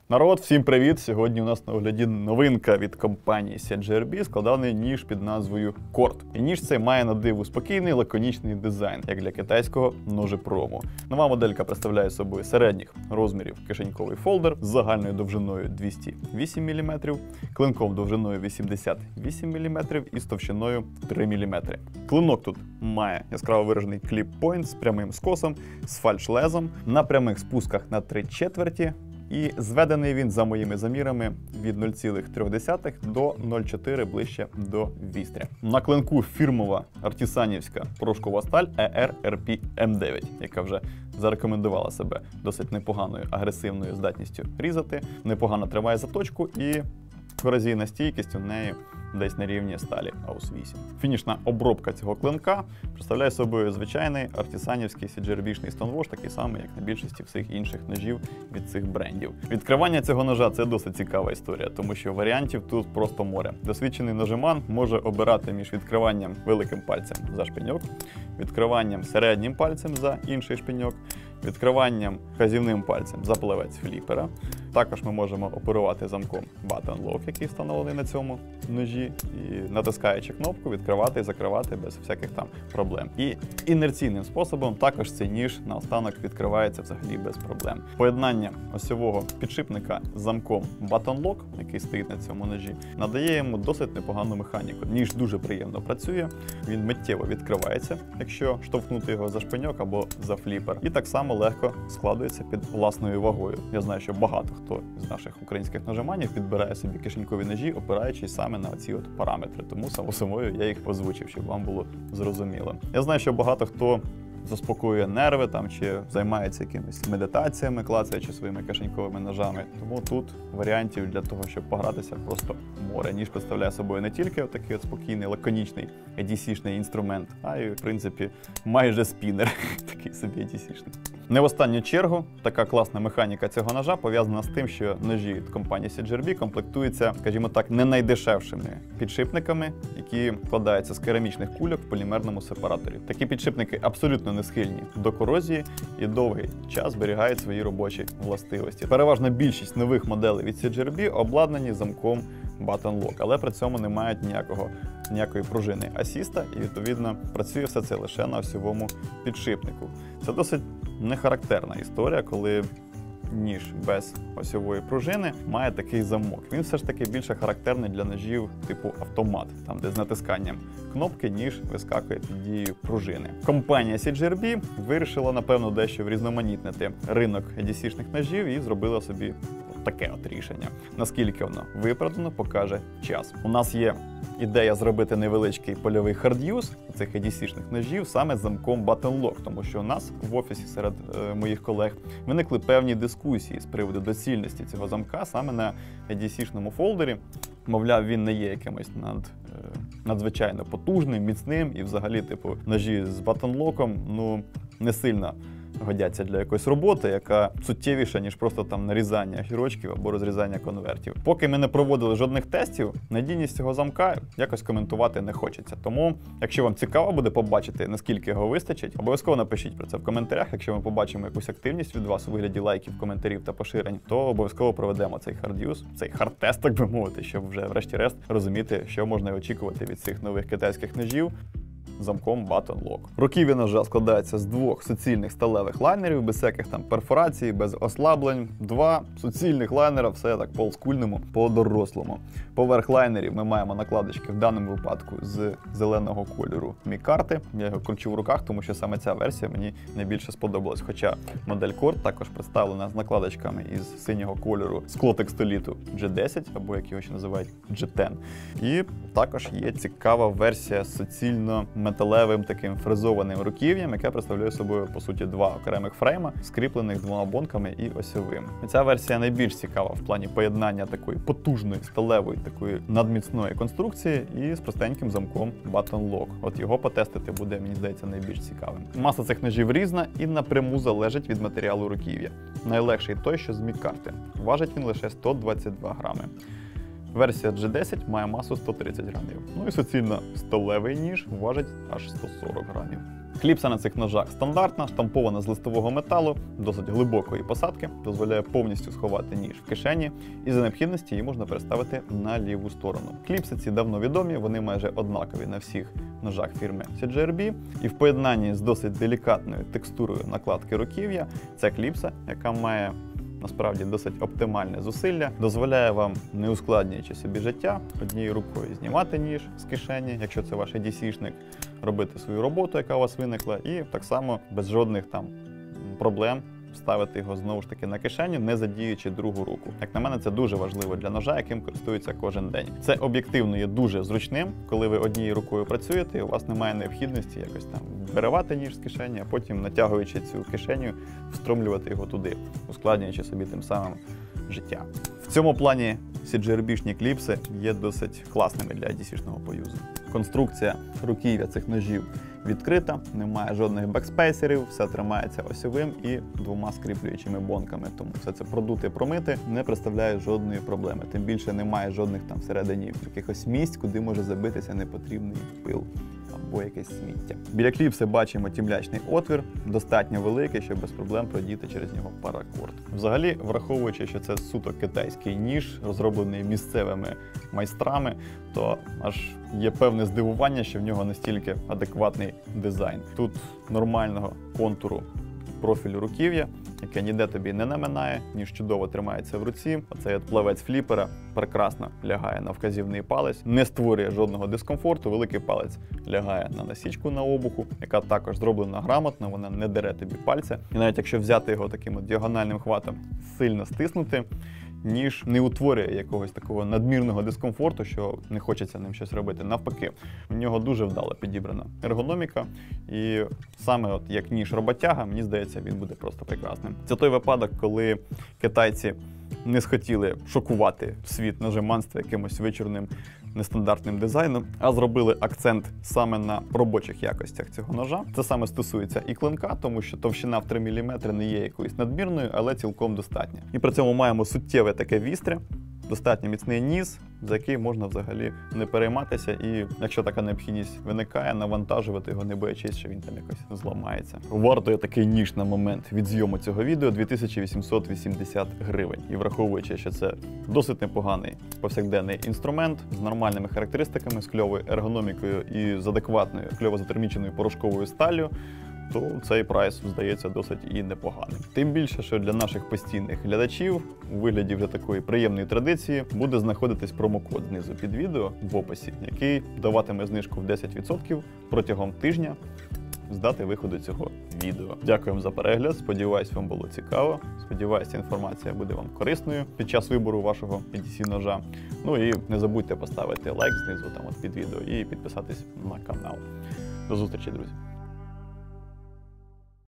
Народ, всім привіт! Сьогодні у нас на огляді новинка від компанії CGRB, складаний ніж під назвою Cord. І ніж цей має на диво спокійний, лаконічний дизайн, як для китайського ножепрому. Нова моделька представляє собою середніх розмірів кишеньковий фолдер з загальною довжиною 208 мм, клинком довжиною 88 мм і з товщиною 3 мм. Клинок тут має яскраво виражений кліп-пойнт з прямим скосом, з фальш-лезом, на прямих спусках на 3/4. І зведений він, за моїми замірами, від 0,3 до 0,4 ближче до вістря. На клинку фірмова артісанівська порошкова сталь ER-RP M9, яка вже зарекомендувала себе досить непоганою агресивною здатністю різати, непогано тримає заточку і корозійна стійкість у неї десь на рівні сталі AUS 8. Фінішна обробка цього клинка представляє собою звичайний артісанівський CGRB-шний стоунвош, такий самий, як на більшості всіх інших ножів від цих брендів. Відкривання цього ножа – це досить цікава історія, тому що варіантів тут просто море. Досвідчений ножеман може обирати між відкриванням великим пальцем за шпиньок, відкриванням середнім пальцем за інший шпиньок, відкриванням вказівним пальцем за плавець фліпера. Також ми можемо оперувати замком Button Lock, який встановлений на цьому ножі, і натискаючи кнопку, відкривати і закривати без всяких там проблем. І інерційним способом також цей ніж наостанок відкривається взагалі без проблем. Поєднання осьового підшипника з замком Button Lock, який стоїть на цьому ножі, надає йому досить непогану механіку. Ніж дуже приємно працює, він миттєво відкривається, якщо штовхнути його за шпиньок або за фліпер. І так само легко складується під власною вагою. Я знаю, що багато хто з наших українських ножеманів підбирає собі кишенькові ножі, опираючись саме на ці от параметри. Тому само собою я їх озвучив, щоб вам було зрозуміло. Я знаю, що багато хто заспокоює нерви там чи займається якимись медитаціями, клацаючи своїми кишеньковими ножами. Тому тут варіантів для того, щоб погратися, просто море. Ніж представляє собою не тільки отакий от спокійний, лаконічний EDC-шний інструмент, а й, в принципі, майже спінер. Такий собі EDC-шний. Не в останню чергу, така класна механіка цього ножа пов'язана з тим, що ножі від компанії CGRB комплектуються, скажімо так, не найдешевшими підшипниками, які складаються з керамічних кульок в полімерному сепараторі. Такі підшипники абсолютно не схильні до корозії і довгий час зберігають свої робочі властивості. Переважна більшість нових моделей від CGRB обладнані замком Button Lock, але при цьому не мають ніякої пружини асіста, і відповідно працює все це лише на осьовому підшипнику. Це досить нехарактерна історія, коли ніж без осьової пружини має такий замок. Він все ж таки більше характерний для ножів типу автомат, там де з натисканням кнопки ніж вискакує під дією пружини. Компанія CGRB вирішила, напевно, дещо врізноманітнити ринок EDC-шних ножів і зробила собі таке от рішення. Наскільки воно виправдано, покаже час. У нас є ідея зробити невеличкий польовий хард'юз цих EDC-шних ножів саме з замком Button Lock, тому що у нас в офісі серед моїх колег виникли певні дискусії з приводу доцільності цього замка саме на EDC-шному фолдері. Мовляв, він не є якимось надзвичайно потужним, міцним і взагалі, типу, ножі з Button Lock'ом, ну, не сильно годяться для якоїсь роботи, яка суттєвіша, ніж просто там нарізання гірочків або розрізання конвертів. Поки ми не проводили жодних тестів, надійність цього замка якось коментувати не хочеться. Тому, якщо вам цікаво буде побачити, наскільки його вистачить, обов'язково напишіть про це в коментарях. Якщо ми побачимо якусь активність від вас у вигляді лайків, коментарів та поширень, то обов'язково проведемо цей хард'юз, цей хард-тест, так би мовити, щоб вже врешті-решт розуміти, що можна очікувати від цих нових китайських ножів замком Button Lock. Руків'я ножа складається з двох суцільних сталевих лайнерів, без всяких там перфорацій, без ослаблень. Два суцільних лайнера, все так по-олдскульному, по-дорослому. Поверх лайнерів ми маємо накладочки в даному випадку з зеленого кольору мікарти. Я його кручу в руках, тому що саме ця версія мені найбільше сподобалась. Хоча модель Cord також представлена з накладочками із синього кольору склотекстоліту G10, або як його ще називають G10. І також є цікава версія з суцільно металевим таким фрезованим руків'ям, яке представляє собою, по суті, два окремих фрейма, скріплених двома бонками і осьовим. Ця версія найбільш цікава в плані поєднання такої потужної, сталевої, такої надміцної конструкції і з простеньким замком Button Lock. От його потестити буде, мені здається, найбільш цікавим. Маса цих ножів різна і напряму залежить від матеріалу руків'я. Найлегший той, що з мікарти. Важить він лише 122 грами. Версія G10 має масу 130 грамів. Ну і суцільно сталевий ніж важить аж 140 грамів. Кліпса на цих ножах стандартна, штампована з листового металу, досить глибокої посадки, дозволяє повністю сховати ніж в кишені, і за необхідності її можна переставити на ліву сторону. Кліпси ці давно відомі, вони майже однакові на всіх ножах фірми CGRB, і в поєднанні з досить делікатною текстурою накладки руків'я, ця кліпса, яка має насправді досить оптимальне зусилля, дозволяє вам, не ускладнюючи собі життя, однією рукою знімати ніж з кишені, якщо це ваш DC-шник, робити свою роботу, яка у вас виникла, і так само без жодних там проблем ставити його знову ж таки на кишеню, не задіючи другу руку. Як на мене, це дуже важливо для ножа, яким користуються кожен день. Це об'єктивно є дуже зручним, коли ви однією рукою працюєте, і у вас немає необхідності якось там виривати ніж з кишені, а потім, натягуючи цю кишеню, встромлювати його туди, ускладнюючи собі тим самим життя. В цьому плані CGRB-шні кліпси є досить класними для DC-шного поюзу. Конструкція руків'я цих ножів відкрита, немає жодних бекспейсерів, все тримається осьовим і двома скріплюючими бонками. Тому все це продути, промити не представляє жодної проблеми. Тим більше немає жодних там всередині якихось місць, куди може забитися непотрібний пил або якесь сміття. Біля кліпси бачимо тімлячний отвір, достатньо великий, щоб без проблем продіти через нього паракорд. Взагалі, враховуючи, що це суто китайський ніж, розроблений місцевими майстрами, то аж є певне здивування, що в нього настільки адекватний дизайн. Тут нормального контуру профілю руків'я, яке ніде тобі не наминає, ніж чудово тримається в руці. Оцей плавець фліпера прекрасно лягає на вказівний палець, не створює жодного дискомфорту. Великий палець лягає на насічку на обуху, яка також зроблена грамотно, вона не дере тобі пальця. І навіть якщо взяти його таким діагональним хватом, сильно стиснути, ніж не утворює якогось такого надмірного дискомфорту, що не хочеться ним щось робити. Навпаки, у нього дуже вдало підібрана ергономіка, і саме от як ніж роботяга, мені здається, він буде просто прекрасним. Це той випадок, коли китайці не схотіли шокувати світ ножеманства якимось вичурним, нестандартним дизайном, а зробили акцент саме на робочих якостях цього ножа. Це саме стосується і клинка, тому що товщина в 3 мм не є якоюсь надмірною, але цілком достатня. І при цьому маємо суттєве таке вістря, достатньо міцний ніс, за який можна взагалі не перейматися, і якщо така необхідність виникає, навантажувати його, не боячись, що він там якось зламається. Вартує такий ніж на момент від зйому цього відео 2880 гривень. І враховуючи, що це досить непоганий повсякденний інструмент з нормальними характеристиками, з кльовою ергономікою і з адекватною кльово-затерміченою порошковою сталлю, то цей прайс, здається, досить і непоганим. Тим більше, що для наших постійних глядачів у вигляді вже такої приємної традиції буде знаходитись промокод знизу під відео в описі, який даватиме знижку в 10% протягом тижня з дати виходу цього відео. Дякуємо за перегляд, сподіваюсь, вам було цікаво. Сподіваюся, інформація буде вам корисною під час вибору вашого EDC-ножа. Ну і не забудьте поставити лайк знизу там от під відео і підписатись на канал. До зустрічі, друзі!